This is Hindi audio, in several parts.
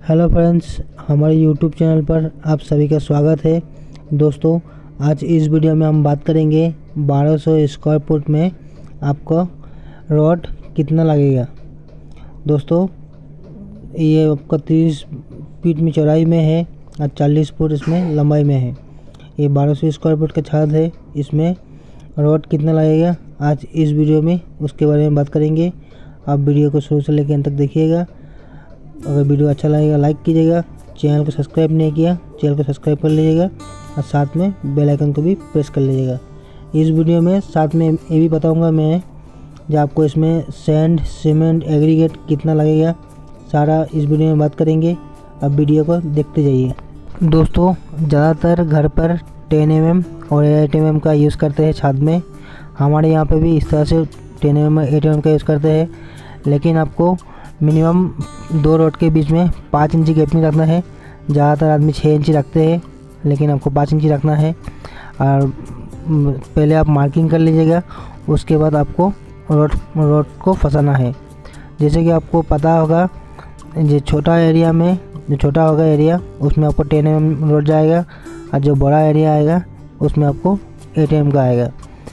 हेलो फ्रेंड्स, हमारे यूट्यूब चैनल पर आप सभी का स्वागत है। दोस्तों, आज इस वीडियो में हम बात करेंगे 1200 स्क्वायर फुट में आपको रॉड कितना लगेगा। दोस्तों, ये आपका 30 फीट में चौड़ाई में है और 40 फुट इसमें लंबाई में है। ये 1200 स्क्वायर फुट का छत है। इसमें रॉड कितना लगेगा आज इस वीडियो में उसके बारे में बात करेंगे। आप वीडियो को शुरू से लेकर अंत तक देखिएगा। अगर वीडियो अच्छा लगेगा लाइक कीजिएगा। चैनल को सब्सक्राइब नहीं किया, चैनल को सब्सक्राइब कर लीजिएगा और साथ में बेल आइकन को भी प्रेस कर लीजिएगा। इस वीडियो में साथ में ये भी बताऊंगा मैं जो आपको इसमें सैंड, सीमेंट, एग्रीगेट कितना लगेगा, सारा इस वीडियो में बात करेंगे। अब वीडियो को देखते जाइए। दोस्तों, ज़्यादातर घर पर 10 mm और 8 mm का यूज़ करते हैं छत में। हमारे यहाँ पे भी इस तरह से 10 mm 8 mm का यूज़ करते हैं, लेकिन आपको मिनिमम 2 रॉड के बीच में 5 इंची गैपिंग रखना है। ज़्यादातर आदमी 6 इंची रखते हैं, लेकिन आपको 5 इंची रखना है। और पहले आप मार्किंग कर लीजिएगा, उसके बाद आपको रॉड को फंसाना है। जैसे कि आपको पता होगा, जो छोटा एरिया में जो छोटा होगा एरिया उसमें आपको 10 mm रॉड जाएगा, और जो बड़ा एरिया आएगा उसमें आपको 8 mm का आएगा।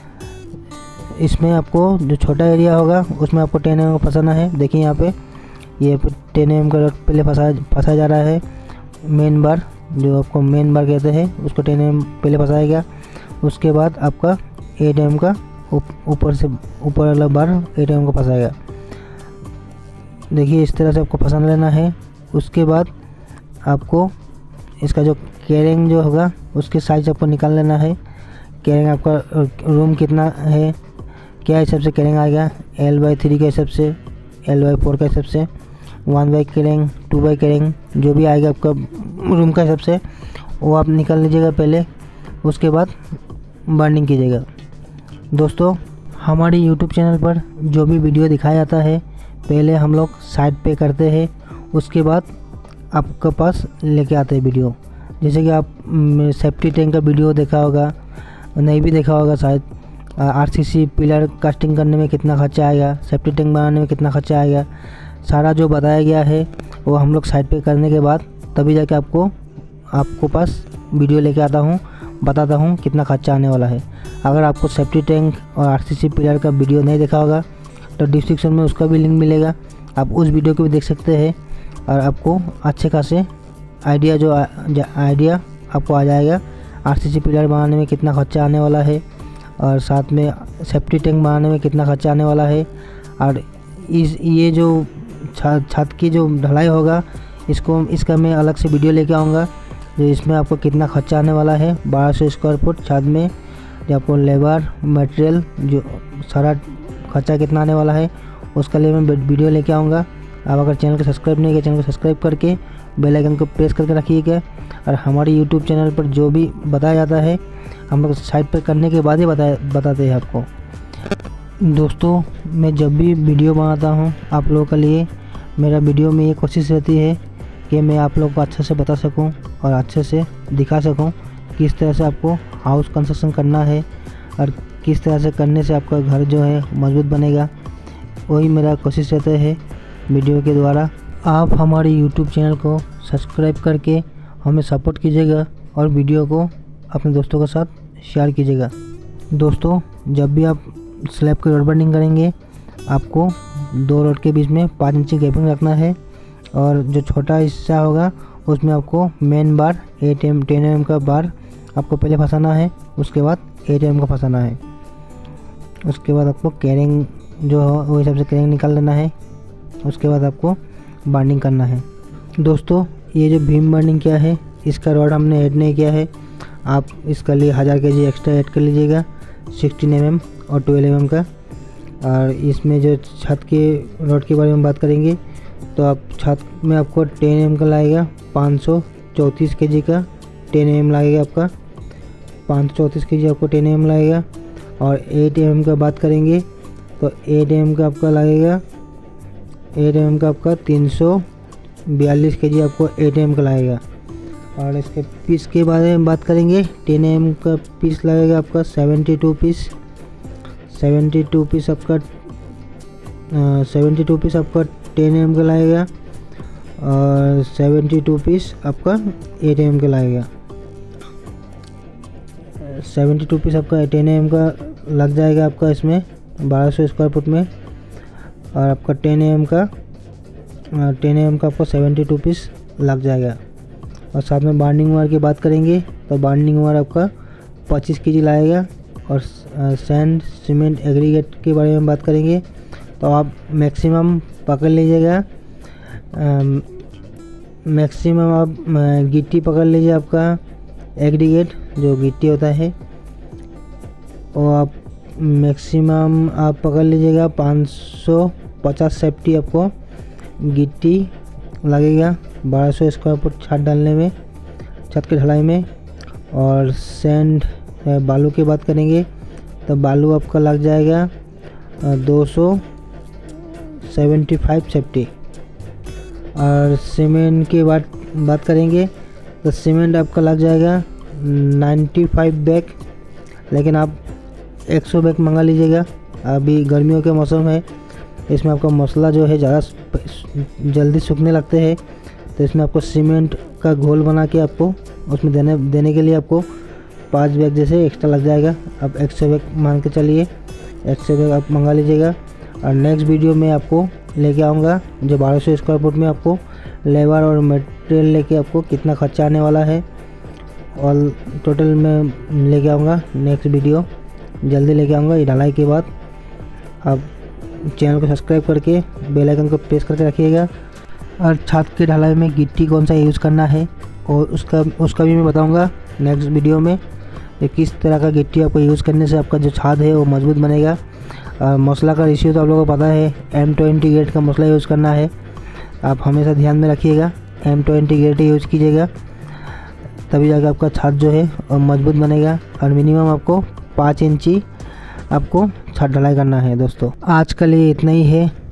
इसमें आपको जो छोटा एरिया होगा उसमें आपको 10 mm का फंसाना है। देखिए यहाँ पे ये 10 mm का रॉड पहले फंसाया जा रहा है। मेन बार, जो आपको मेन बार कहते हैं, उसको 10 mm पहले फंसाएगा। उसके बाद आपका 8 mm का ऊपर वाला बार 8 mm का फंसाएगा। देखिए इस तरह से आपको फंसा लेना है। उसके बाद आपको इसका जो कैरिंग जो होगा उसके साइज आपको निकाल लेना है। कैरिंग आपका रूम कितना है, क्या हिसाब से कैरिंग आएगा, L/3 के हिसाब से, L/4 के हिसाब से, 1 कैरिंग, 2 कैरिंग, जो भी आएगा आपका रूम का हिसाब से वो आप निकाल लीजिएगा पहले। उसके बाद बाइंडिंग कीजिएगा। दोस्तों, हमारे YouTube चैनल पर जो भी वीडियो दिखाया जाता है पहले हम लोग साइड पे करते हैं, उसके बाद आपके पास लेके आते हैं वीडियो। जैसे कि आप सेफ्टी टैंक का वीडियो देखा होगा, नहीं भी देखा होगा शायद। RCC पिलर कास्टिंग करने में कितना खर्चा आएगा, सेफ्टी टैंक बनाने में कितना खर्चा आएगा, सारा जो बताया गया है वो हम लोग साइड पे करने के बाद तभी जाके आपको पास वीडियो लेके आता हूँ, बताता हूँ कितना खर्चा आने वाला है। अगर आपको सेफ्टी टैंक और RCC पिलर का वीडियो नहीं देखा होगा तो डिस्क्रिप्शन में उसका भी लिंक मिलेगा, आप उस वीडियो को भी देख सकते हैं और आपको अच्छे खासे आइडिया आपको आ जाएगा RCC पिलर बनाने में कितना खर्चा आने वाला है और साथ में सेफ्टी टैंक बनाने में कितना खर्चा आने वाला है। और ये जो छत की जो ढलाई होगा इसका मैं अलग से वीडियो लेके आऊँगा, जो इसमें आपको कितना खर्चा आने वाला है 1200 स्क्वायर फुट छत में, जो आपको लेबर मटेरियल जो सारा खर्चा कितना आने वाला है उसका लिए मैं वीडियो लेके आऊँगा। आप अगर चैनल को सब्सक्राइब नहीं किया, चैनल को सब्सक्राइब करके बेल आइकन को प्रेस करके रखिएगा। और हमारे यूट्यूब चैनल पर जो भी बताया जाता है हम लोग साइड पर करने के बाद ही बताते हैं आपको। दोस्तों, मैं जब भी वीडियो बनाता हूँ आप लोगों के लिए, मेरा वीडियो में ये कोशिश रहती है कि मैं आप लोगों को अच्छे से बता सकूं और अच्छे से दिखा सकूं किस तरह से आपको हाउस कंस्ट्रक्शन करना है और किस तरह से करने से आपका घर जो है मजबूत बनेगा। वही मेरा कोशिश रहता है वीडियो के द्वारा। आप हमारे यूट्यूब चैनल को सब्सक्राइब करके हमें सपोर्ट कीजिएगा और वीडियो को अपने दोस्तों के साथ शेयर कीजिएगा। दोस्तों, जब भी आप स्लैब की रॉड बाइंडिंग करेंगे आपको 2 रॉड के बीच में 5 इंची गैपिंग रखना है, और जो छोटा हिस्सा होगा उसमें आपको मेन बार 10 mm का बार आपको पहले फंसाना है, उसके बाद 8 mm का फंसाना है। उसके बाद आपको कैरिंग जो हो वो हिसाब से कैरिंग निकाल लेना है। उसके बाद आपको बाइंडिंग करना है। दोस्तों, ये जो बीम बाइंडिंग किया है इसका रॉड हमने ऐड नहीं किया है, आप इसका लिए 1000 kg एक्स्ट्रा ऐड कर लीजिएगा, 16 mm और 12 mm का। और इसमें जो छत के रॉड के बारे में बात करेंगे तो आप छत में आपको 10 mm का लगेगा, 534 kg का 10 mm लगेगा आपका, 534 kg आपको 10 mm लगेगा। और 8 mm का बात करेंगे तो 8 mm का आपका लगेगा, 8 mm का आपका 342 kg आपको 8 mm का लगेगा। और इसके पीस के बारे में बात करेंगे, 10 mm का पीस लगेगा आपका 72 पीस, 72 पीस आपका 10 mm का लगेगा। और 72 पीस आपका 8 mm का लगेगा। 72 पीस आपका 10 mm का लग जाएगा आपका इसमें 1200 स्क्वायर फुट में। और आपका 10 mm का आपको 72 पीस लग जाएगा। और साथ में बाइंडिंग वायर की बात करेंगे तो बाइंडिंग वायर आपका 25 kg लाएगा। और सैंड सीमेंट एग्रीगेट के बारे में बात करेंगे तो आप मैक्सिमम पकड़ लीजिएगा, मैक्सिमम आप गिट्टी पकड़ लीजिए आपका एग्रीगेट जो गिट्टी होता है, और आप मैक्सिमम आप पकड़ लीजिएगा 550 सेफ्टी आपको गिट्टी लगेगा 1200 स्क्वायर फुट छत डालने में, छत की ढलाई में। और सैंड बालू की बात करेंगे तो बालू आपका लग जाएगा 275 सेफ्टी। और सीमेंट की बात करेंगे तो सीमेंट आपका लग जाएगा 95 बैग, लेकिन आप 100 बैग मंगा लीजिएगा। अभी गर्मियों के मौसम है, इसमें आपका मसाला जो है ज़्यादा जल्दी सूखने लगते हैं, तो इसमें आपको सीमेंट का घोल बना के आपको उसमें देने के लिए आपको 5 बैग जैसे एक्स्ट्रा लग जाएगा। आप 100 बैग मान के चलिए, 100 बैग आप मंगा लीजिएगा। और नेक्स्ट वीडियो में आपको लेके आऊँगा जो 1200 स्क्वायर फुट में आपको लेबर और मटेरियल लेके आपको कितना खर्चा आने वाला है, और टोटल में लेके आऊँगा नेक्स्ट वीडियो जल्दी लेके आऊँगा। ये ढलाई के बाद आप चैनल को सब्सक्राइब करके बेल आइकन को प्रेस करके रखिएगा। और छत की ढलाई में गिट्टी कौन सा यूज़ करना है और उसका भी मैं बताऊंगा नेक्स्ट वीडियो में कि किस तरह का गिट्टी आपको यूज़ करने से आपका जो छत है वो मजबूत बनेगा। मसला का रेशियो तो आप लोगों को पता है, M20 ग्रेड का मसला यूज़ करना है, आप हमेशा ध्यान में रखिएगा, M20 ग्रेड यूज़ कीजिएगा, तभी जाकर आपका छत जो है मजबूत बनेगा। और मिनिमम आपको 5 इंची आपको छत ढलाई करना है। दोस्तों आज के लिए इतना ही है।